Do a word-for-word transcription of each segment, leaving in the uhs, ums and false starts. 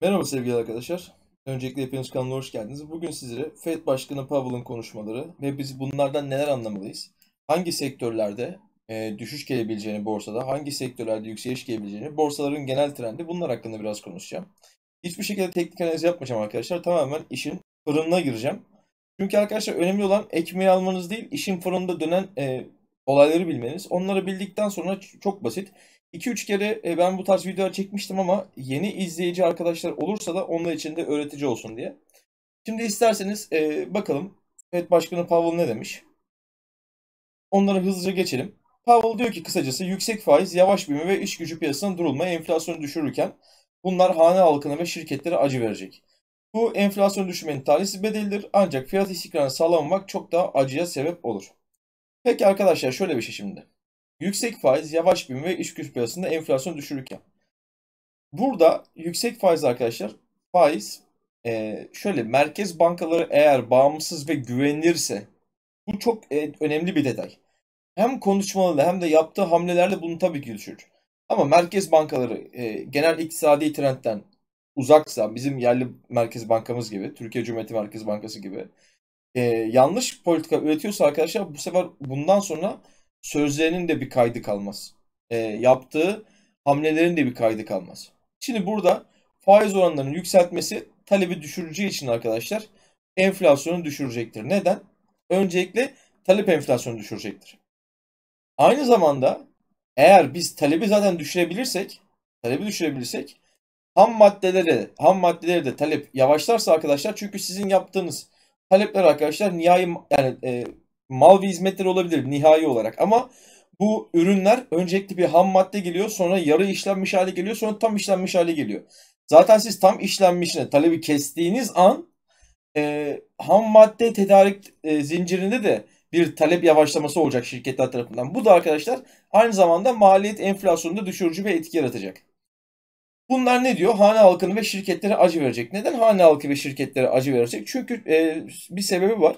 Merhaba sevgili arkadaşlar. Öncelikle hepiniz kanalına hoş geldiniz. Bugün sizlere Fed Başkanı Powell'ın konuşmaları ve biz bunlardan neler anlamalıyız? Hangi sektörlerde e, düşüş gelebileceğini borsada, hangi sektörlerde yükseliş gelebileceğini, borsaların genel trendi bunlar hakkında biraz konuşacağım. Hiçbir şekilde teknik analiz yapmayacağım arkadaşlar. Tamamen işin fırınına gireceğim. Çünkü arkadaşlar önemli olan ekmeği almanız değil, işin fırında dönen e, olayları bilmeniz. Onları bildikten sonra çok basit. iki üç kere e, ben bu tarz videolar çekmiştim ama yeni izleyici arkadaşlar olursa da onlar için de öğretici olsun diye. Şimdi isterseniz e, bakalım Fed Başkanı Powell ne demiş? Onları hızlıca geçelim. Powell diyor ki kısacası yüksek faiz, yavaş büyüme ve iş gücü piyasasının durulma enflasyonu düşürürken bunlar hane halkına ve şirketlere acı verecek. Bu enflasyon düşürmenin talihsiz bedelidir ancak fiyat istikrarını sağlamamak çok daha acıya sebep olur. Peki arkadaşlar şöyle bir şey şimdi. Yüksek faiz, yavaş büyüme ve iş gücü piyasasında enflasyon düşürürken. Burada yüksek faiz arkadaşlar, faiz e, şöyle merkez bankaları eğer bağımsız ve güvenilirse bu çok e, önemli bir detay. Hem konuşmalarıyla hem de yaptığı hamlelerle bunu tabii ki düşürür. Ama merkez bankaları e, genel iktisadi trendten uzaksa bizim yerli merkez bankamız gibi, Türkiye Cumhuriyeti Merkez Bankası gibi e, yanlış politika üretiyorsa arkadaşlar bu sefer bundan sonra sözlerinin de bir kaydı kalmaz. E, yaptığı hamlelerin de bir kaydı kalmaz. Şimdi burada faiz oranlarının yükseltmesi talebi düşüreceği için arkadaşlar enflasyonu düşürecektir. Neden? Öncelikle talep enflasyonu düşürecektir. Aynı zamanda eğer biz talebi zaten düşürebilirsek, talebi düşürebilirsek ham maddelere, ham maddelere de talep yavaşlarsa arkadaşlar çünkü sizin yaptığınız talepler arkadaşlar nihai yani e, mal ve hizmetler olabilir nihai olarak ama bu ürünler öncelikle bir ham madde geliyor sonra yarı işlenmiş hale geliyor sonra tam işlenmiş hale geliyor. Zaten siz tam işlenmişine talebi kestiğiniz an e, ham madde tedarik e, zincirinde de bir talep yavaşlaması olacak şirketler tarafından. Bu da arkadaşlar aynı zamanda maliyet enflasyonunda düşürücü bir etki yaratacak. Bunlar ne diyor? Hane halkını ve şirketlere acı verecek. Neden hane halkı ve şirketlere acı verecek? Çünkü e, bir sebebi var.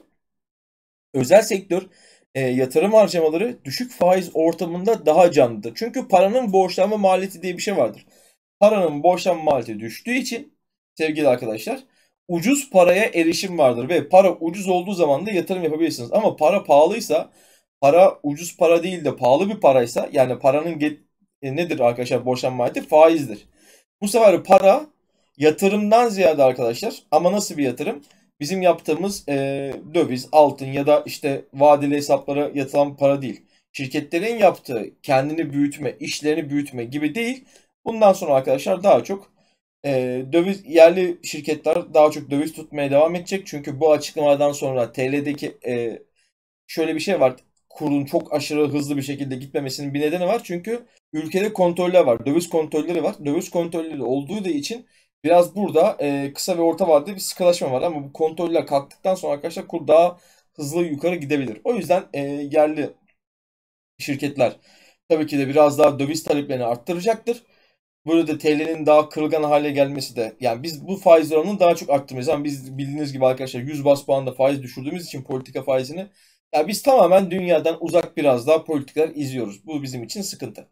Özel sektör e, yatırım harcamaları düşük faiz ortamında daha canlıdır. Çünkü paranın borçlanma maliyeti diye bir şey vardır. Paranın borçlanma maliyeti düştüğü için sevgili arkadaşlar ucuz paraya erişim vardır ve para ucuz olduğu zaman da yatırım yapabilirsiniz. Ama para pahalıysa, para ucuz para değil de pahalı bir paraysa yani paranın get e, nedir arkadaşlar borçlanma maliyeti? Faizdir. Bu sefer para yatırımdan ziyade arkadaşlar ama nasıl bir yatırım? Bizim yaptığımız e, döviz, altın ya da işte vadeli hesaplara yatılan para değil. Şirketlerin yaptığı kendini büyütme, işlerini büyütme gibi değil. Bundan sonra arkadaşlar daha çok e, döviz yerli şirketler daha çok döviz tutmaya devam edecek. Çünkü bu açıklamadan sonra T L'deki e, şöyle bir şey var. Kurun çok aşırı hızlı bir şekilde gitmemesinin bir nedeni var. Çünkü ülkede kontroller var. Döviz kontrolleri var. Döviz kontrolleri olduğu da için biraz burada e, kısa ve orta vadede bir sıkılaşma var. Ama bu kontroller kalktıktan sonra arkadaşlar kur daha hızlı yukarı gidebilir. O yüzden e, yerli şirketler tabii ki de biraz daha döviz taleplerini arttıracaktır. Burada T L'nin daha kırılgan hale gelmesi de yani biz bu faiz oranını daha çok arttırmayız. Ama biz bildiğiniz gibi arkadaşlar yüz bas puanla faiz düşürdüğümüz için politika faizini ya biz tamamen dünyadan uzak biraz daha politikalar izliyoruz. Bu bizim için sıkıntı.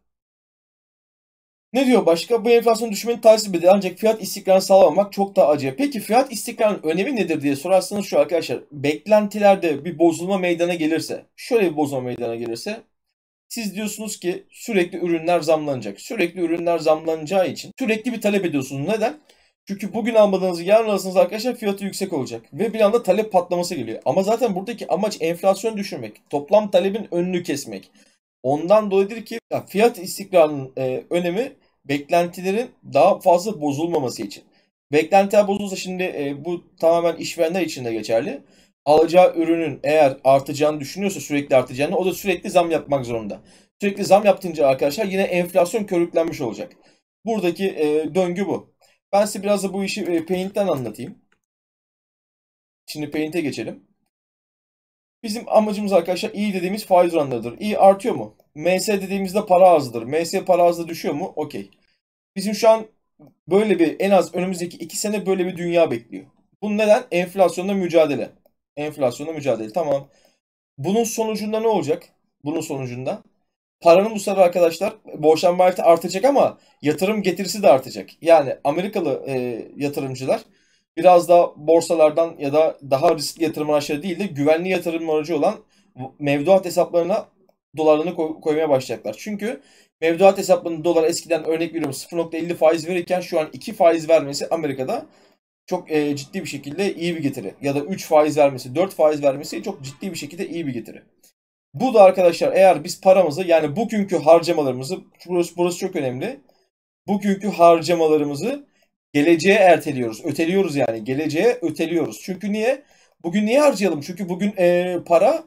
Ne diyor başka? Bu enflasyon düşmenin talihsiz bedeli ancak fiyat istikrarını sağlamamak çok daha acı. Peki fiyat istikrarının önemi nedir diye sorarsanız şu arkadaşlar. Beklentilerde bir bozulma meydana gelirse, şöyle bir bozulma meydana gelirse siz diyorsunuz ki sürekli ürünler zamlanacak. Sürekli ürünler zamlanacağı için sürekli bir talep ediyorsunuz. Neden? Çünkü bugün almadığınızı yarın alırsınız arkadaşlar fiyatı yüksek olacak. Ve bir anda talep patlaması geliyor. Ama zaten buradaki amaç enflasyon düşürmek. Toplam talebin önünü kesmek. Ondan dolayıdır ki fiyat istikrarının e, önemi beklentilerin daha fazla bozulmaması için. Beklentiler bozulursa şimdi e, bu tamamen işverenler için de geçerli. Alacağı ürünün eğer artacağını düşünüyorsa sürekli artacağını o da sürekli zam yapmak zorunda. Sürekli zam yaptığınca arkadaşlar yine enflasyon körüklenmiş olacak. Buradaki e, döngü bu. Ben size biraz da bu işi e, Paint'ten anlatayım. Şimdi Paint'e geçelim. Bizim amacımız arkadaşlar iyi dediğimiz faiz oranlarıdır. İyi artıyor mu? M S dediğimizde para azdır. M S para azda düşüyor mu? Okey. Bizim şu an böyle bir en az önümüzdeki iki sene böyle bir dünya bekliyor. Bu neden? Enflasyonla mücadele. Enflasyonla mücadele. Tamam. Bunun sonucunda ne olacak? Bunun sonucunda paranın bu sefer arkadaşlar borçlanma maliyeti artacak ama yatırım getirisi de artacak. Yani Amerikalı e, yatırımcılar biraz da borsalardan ya da daha riskli yatırım araçları değil de güvenli yatırım aracı olan mevduat hesaplarına dolarlarını koy- koymaya başlayacaklar. Çünkü mevduat hesaplarının dolar eskiden örnek veriyorum sıfır nokta elli faiz verirken şu an iki faiz vermesi Amerika'da çok e, ciddi bir şekilde iyi bir getiri. Ya da üç faiz vermesi, dört faiz vermesi çok ciddi bir şekilde iyi bir getiri. Bu da arkadaşlar eğer biz paramızı yani bugünkü harcamalarımızı burası, burası çok önemli. Bugünkü harcamalarımızı geleceğe erteliyoruz. Öteliyoruz yani. Geleceğe öteliyoruz. Çünkü niye? Bugün niye harcayalım? Çünkü bugün e, para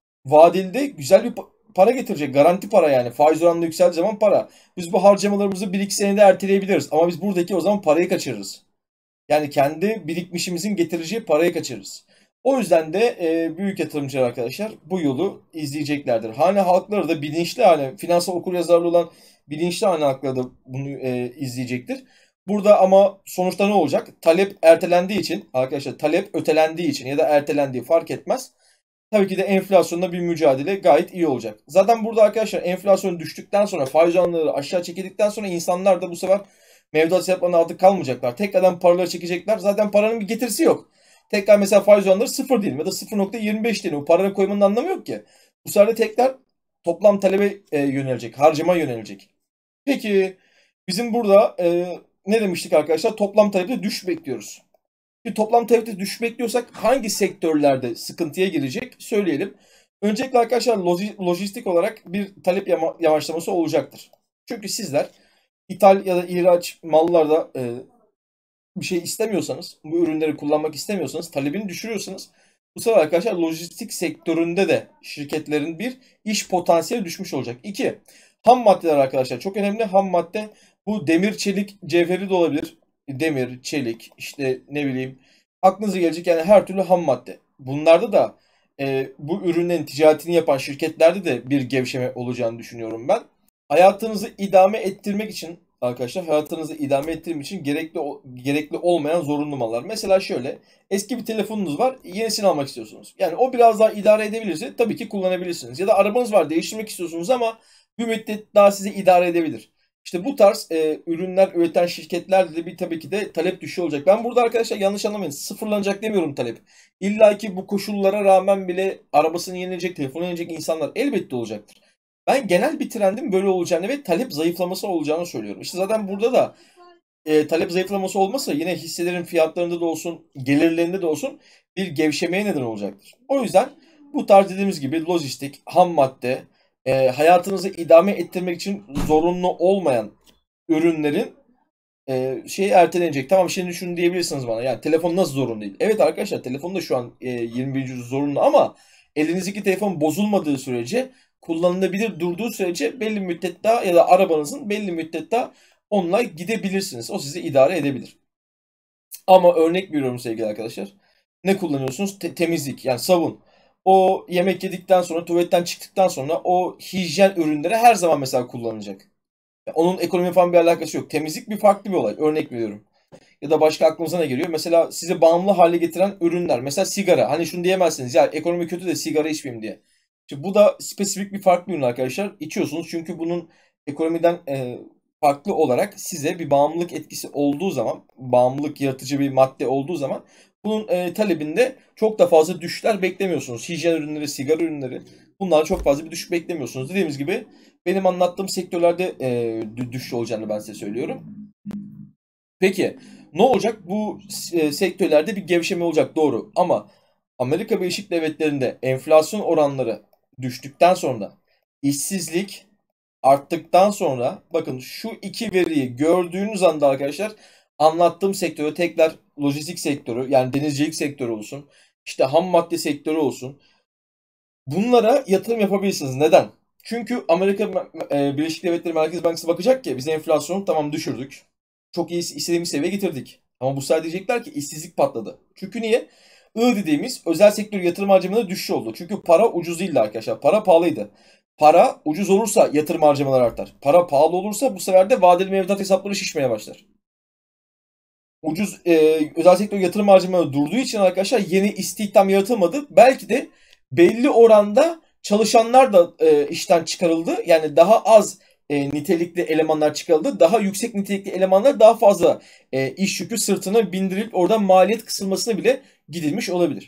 vadeli güzel bir para getirecek. Garanti para yani. Faiz oranı yükseldiği zaman para. Biz bu harcamalarımızı bir iki senede erteleyebiliriz. Ama biz buradaki o zaman parayı kaçırırız. Yani kendi birikmişimizin getireceği parayı kaçırırız. O yüzden de e, büyük yatırımcılar arkadaşlar bu yolu izleyeceklerdir. Hane halkları da bilinçli hane, finansal okuryazarlı olan bilinçli hane halkları da bunu e, izleyecektir. Burada ama sonuçta ne olacak? Talep ertelendiği için arkadaşlar talep ötelendiği için ya da ertelendiği fark etmez. Tabii ki de enflasyonla bir mücadele gayet iyi olacak. Zaten burada arkadaşlar enflasyon düştükten sonra faiz oranları aşağı çekildikten sonra insanlar da bu sefer mevduat hesaplarına artık kalmayacaklar. Tekrardan paraları çekecekler. Zaten paranın bir getirisi yok. Tekrar mesela faiz oranları sıfır diyelim ya da sıfır nokta yirmi beş diyelim. Bu paranın koymanın anlamı yok ki. Bu sefer de tekrar toplam talebe e, yönelecek. Harcama yönelecek. Peki bizim burada e, ne demiştik arkadaşlar? Toplam talepte düşüş bekliyoruz. Bir toplam talepte düşüş bekliyorsak hangi sektörlerde sıkıntıya girecek söyleyelim. Öncelikle arkadaşlar lojistik olarak bir talep yavaşlaması olacaktır. Çünkü sizler ithal ya da ihraç mallarda e, bir şey istemiyorsanız, bu ürünleri kullanmak istemiyorsanız, talebini düşürüyorsanız bu sefer arkadaşlar lojistik sektöründe de şirketlerin bir iş potansiyeli düşmüş olacak. İki, ham maddeler arkadaşlar çok önemli. Ham madde bu demir, çelik, cevheri de olabilir. Demir, çelik, işte ne bileyim aklınıza gelecek yani her türlü ham madde. Bunlarda da e, bu ürünlerin ticaretini yapan şirketlerde de bir gevşeme olacağını düşünüyorum ben. Hayatınızı idame ettirmek için arkadaşlar hayatınızı idame ettirmek için gerekli gerekli olmayan zorunlu mallar. Mesela şöyle eski bir telefonunuz var yenisini almak istiyorsunuz. Yani o biraz daha idare edebilirse tabii ki kullanabilirsiniz. Ya da arabanız var değiştirmek istiyorsunuz ama bir müddet daha size idare edebilir. İşte bu tarz e, ürünler üreten şirketlerde de bir tabii ki de talep düşüğü olacak. Ben burada arkadaşlar yanlış anlamayın sıfırlanacak demiyorum talep. İlla ki bu koşullara rağmen bile arabasını yenilecek, telefonu yenilecek insanlar elbette olacaktır. Ben genel bir trendin böyle olacağını ve talep zayıflaması olacağını söylüyorum. İşte zaten burada da e, talep zayıflaması olmasa yine hisselerin fiyatlarında da olsun, gelirlerinde de olsun bir gevşemeye neden olacaktır. O yüzden bu tarz dediğimiz gibi lojistik, ham madde, e, hayatınızı idame ettirmek için zorunlu olmayan ürünlerin e, şeyi ertelenecek. Tamam şimdi şunu diyebilirsiniz bana. Yani telefon nasıl zorunlu değil? Evet arkadaşlar telefon da şu an e, yirmi birinci yüzyıl zorunlu ama elinizdeki telefon bozulmadığı sürece kullanılabilir durduğu sürece belli müddet daha ya da arabanızın belli müddet daha onunla gidebilirsiniz. O sizi idare edebilir. Ama örnek veriyorum sevgili arkadaşlar. Ne kullanıyorsunuz? Te- temizlik yani sabun. O yemek yedikten sonra tuvaletten çıktıktan sonra o hijyen ürünleri her zaman mesela kullanılacak. Onun ekonomi falan bir alakası yok. Temizlik bir farklı bir olay. Örnek veriyorum. Ya da başka aklımıza ne geliyor? Mesela sizi bağımlı hale getiren ürünler. Mesela sigara. Hani şunu diyemezsiniz ya ekonomi kötü de sigara içmeyeyim diye. Şimdi bu da spesifik bir farklı ürün arkadaşlar. İçiyorsunuz çünkü bunun ekonomiden e, farklı olarak size bir bağımlılık etkisi olduğu zaman, bağımlılık yaratıcı bir madde olduğu zaman bunun e, talebinde çok da fazla düşüşler beklemiyorsunuz. Hijyen ürünleri, sigara ürünleri bunlar çok fazla bir düşüş beklemiyorsunuz. Dediğimiz gibi benim anlattığım sektörlerde e, düşüş olacağını ben size söylüyorum. Peki ne olacak? Bu e, sektörlerde bir gevşeme olacak doğru ama Amerika Birleşik Devletleri'nde enflasyon oranları düştükten sonra işsizlik arttıktan sonra bakın şu iki veriyi gördüğünüz anda arkadaşlar anlattığım sektörü tekrar lojistik sektörü yani denizcilik sektörü olsun işte ham madde sektörü olsun bunlara yatırım yapabilirsiniz. Neden? Çünkü Amerika e, Birleşik Devletleri Merkez Bankası bakacak ki biz enflasyonu tamam düşürdük. Çok iyi istediğimiz seviyeye getirdik. Ama bu sefer diyecekler ki işsizlik patladı. Çünkü niye? I dediğimiz özel sektör yatırım harcamaları düşüş oldu. Çünkü para ucuz değildi arkadaşlar. Para pahalıydı. Para ucuz olursa yatırım harcamaları artar. Para pahalı olursa bu sefer de vadeli mevduat hesapları şişmeye başlar. Ucuz e, özel sektör yatırım harcamaları durduğu için arkadaşlar yeni istihdam yaratılmadı. Belki de belli oranda çalışanlar da e, işten çıkarıldı. Yani daha az e, nitelikli elemanlar çıkarıldı. Daha yüksek nitelikli elemanlar daha fazla e, iş yükü sırtına bindirilip oradan maliyet kısılmasına bile gidilmiş olabilir.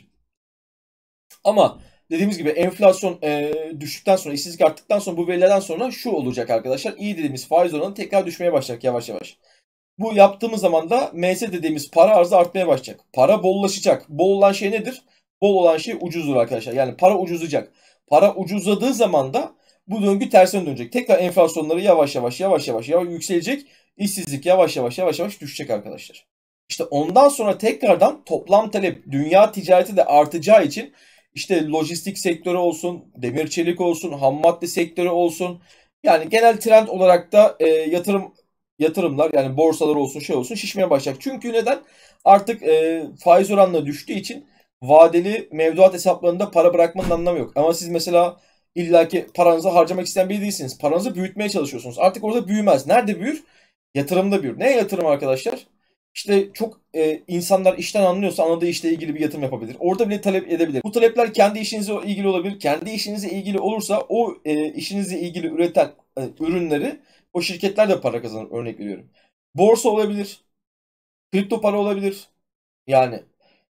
Ama dediğimiz gibi enflasyon e, düştükten sonra, işsizlik arttıktan sonra, bu verilerden sonra şu olacak arkadaşlar. İyi dediğimiz faiz oranı tekrar düşmeye başlayacak yavaş yavaş. Bu yaptığımız zaman da M S dediğimiz para arzı artmaya başlayacak. Para bollaşacak. Bol olan şey nedir? Bol olan şey ucuzdur arkadaşlar. Yani para ucuzlayacak. Para ucuzladığı zaman da bu döngü tersine dönecek. Tekrar enflasyonları yavaş yavaş yavaş yavaş yavaş yükselecek. İşsizlik yavaş yavaş yavaş yavaş düşecek arkadaşlar. İşte ondan sonra tekrardan toplam talep, dünya ticareti de artacağı için işte lojistik sektörü olsun, demir çelik olsun, ham madde sektörü olsun. Yani genel trend olarak da e, yatırım yatırımlar, yani borsalar olsun, şey olsun, şişmeye başlayacak. Çünkü neden? Artık e, faiz oranları düştüğü için vadeli mevduat hesaplarında para bırakmanın anlamı yok. Ama siz mesela illaki paranızı harcamak isteyen biri değilsiniz. Paranızı büyütmeye çalışıyorsunuz. Artık orada büyümez. Nerede büyür? Yatırımda büyür. Ne yatırım arkadaşlar? İşte çok e, insanlar işten anlıyorsa anladığı işle ilgili bir yatırım yapabilir. Orada bile talep edebilir. Bu talepler kendi işinize ilgili olabilir. Kendi işinize ilgili olursa o e, işinizle ilgili üreten e, ürünleri o şirketler de para kazanır, örnek veriyorum. Borsa olabilir, kripto para olabilir, yani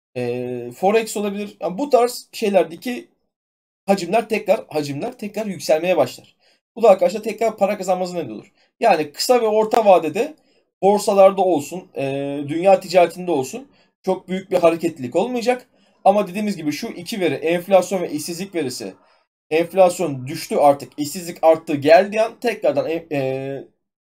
e, forex olabilir. Yani bu tarz şeylerdeki hacimler tekrar hacimler tekrar yükselmeye başlar. Bu da arkadaşlar tekrar para kazanmasına neden olur. Yani kısa ve orta vadede borsalarda olsun, e, dünya ticaretinde olsun çok büyük bir hareketlilik olmayacak. Ama dediğimiz gibi şu iki veri, enflasyon ve işsizlik verisi, enflasyon düştü artık, işsizlik arttı geldiği an tekrardan e, e,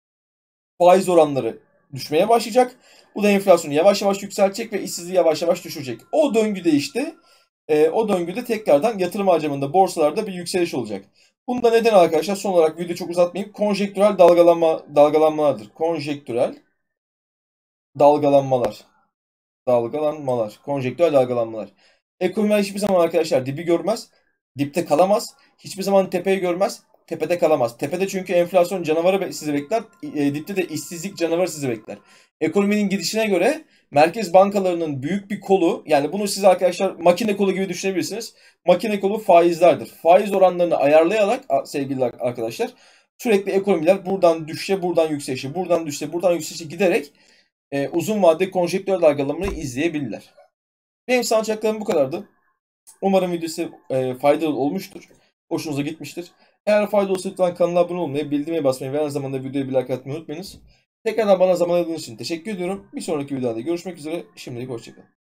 faiz oranları düşmeye başlayacak. Bu da enflasyonu yavaş yavaş yükseltecek ve işsizliği yavaş yavaş düşürecek. O döngüde işte e, o döngüde tekrardan yatırım harcamında borsalarda bir yükseliş olacak. Bunu da neden arkadaşlar, son olarak video çok uzatmayayım. Konjektürel dalgalanma dalgalanmalardır. Konjektürel dalgalanmalar. Dalgalanmalar. Konjektürel dalgalanmalar. Ekonomiler hiçbir zaman arkadaşlar dibi görmez. Dipte kalamaz. Hiçbir zaman tepeyi görmez. Tepede kalamaz. Tepede çünkü enflasyon canavarı sizi bekler. E, dipte de işsizlik canavarı sizi bekler. Ekonominin gidişine göre merkez bankalarının büyük bir kolu, yani bunu siz arkadaşlar makine kolu gibi düşünebilirsiniz. Makine kolu faizlerdir. Faiz oranlarını ayarlayarak sevgili arkadaşlar sürekli ekonomiler buradan düşüşe, buradan yükselişe, buradan düşüşe, buradan yükselişe giderek e, uzun vadeli konjektürel dalgalanmayı izleyebilirler. Benim sanacaklarım bu kadardı. Umarım videosu e, faydalı olmuştur. Hoşunuza gitmiştir. Eğer faydalı olsa lütfen kanala abone olmayı, bildirime basmayı ve aynı zamanda videoya bir like atmayı unutmayınız. Tekrardan bana zaman ayırdığınız için teşekkür ediyorum. Bir sonraki videoda görüşmek üzere. Şimdilik hoşçakalın.